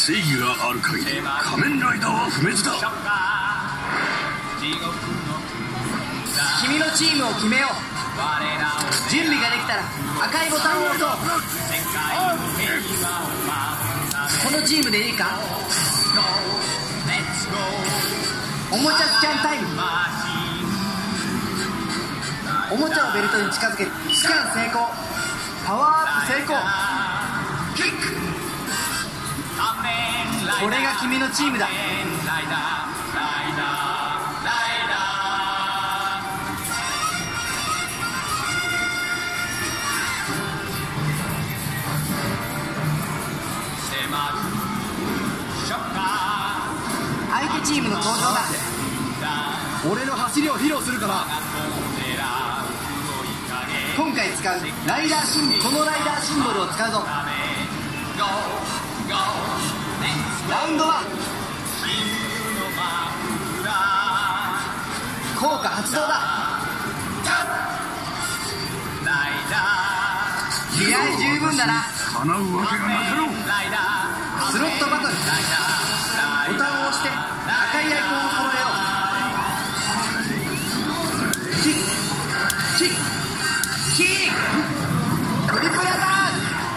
正義がある限り仮面ライダーは不滅だ。 君のチームを決めよう。準備ができたら赤いボタンを押そう。このチームでいいか。おもちゃスキャンタイム。おもちゃをベルトに近づけスキャン成功。パワーアップ成功。キック。これが君のチームだ。相手チームの登場だ。 俺の走りを披露するかな。 今回使うライダーシンボル、このライダーシンボルを使うぞ。ラウンド1、効果発動だ。気合十分だな。 叶うわけがなかろう。 スロットバトル。ボタンを押して赤いアイコンを揃えよう。キックキックキック、トリプルアタック。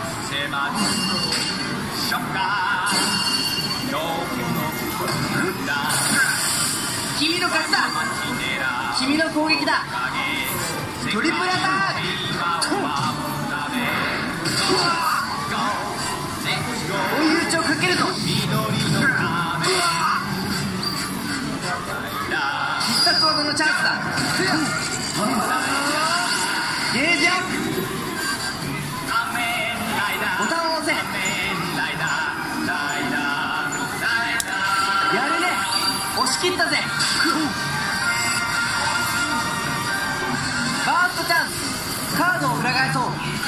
君の勝ちだ。君の攻撃だ。トリプルアタック。追い打ちをかけるぞ。必殺技のチャンスだ。ゲージアップ。ボタンを押せ。やるね。押し切ったぜ。バーストチャンス。カードを裏返そう。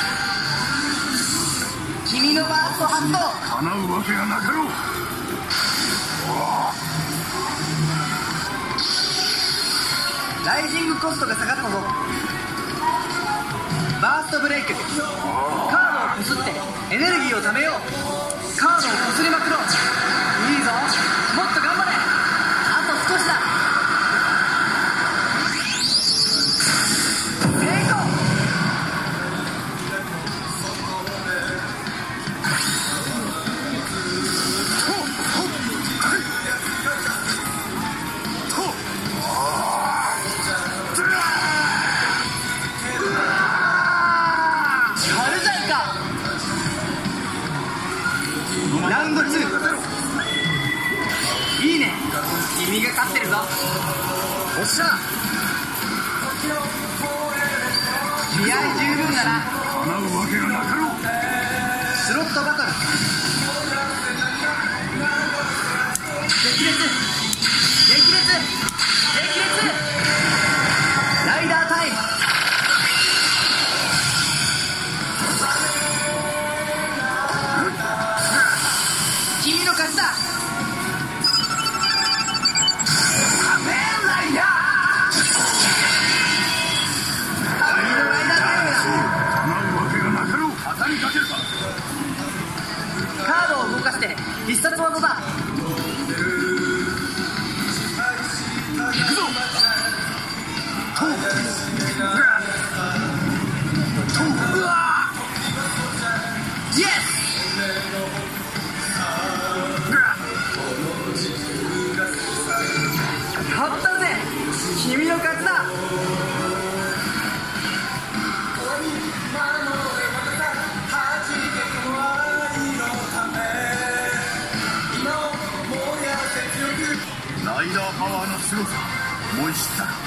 君のバースト発動。 叶うわけがなかろう。 ライジングコストが下がったぞ。バーストブレイク。カードをこすってエネルギーを貯めよう。カードをこすりまくろう。いいぞ、もっと頑張れ。あと少しだ。成功。ラウンド2。いいね、君が勝ってるぞ。おっしゃ。気合十分だな。 叶うわけがなかろう。 スロットバトル。激烈激烈激烈。ライダータイム。君の勝ちだ。仮面ライダー。君のライダータイムだ。 叶うわけがなかろう。旗にかけるか。 カードを動かして必殺技だ。行くぞ。トウうわー、イエス。勝ったぜ。君の勝ちだ。 ライダーパワーの凄さ思い知ったか。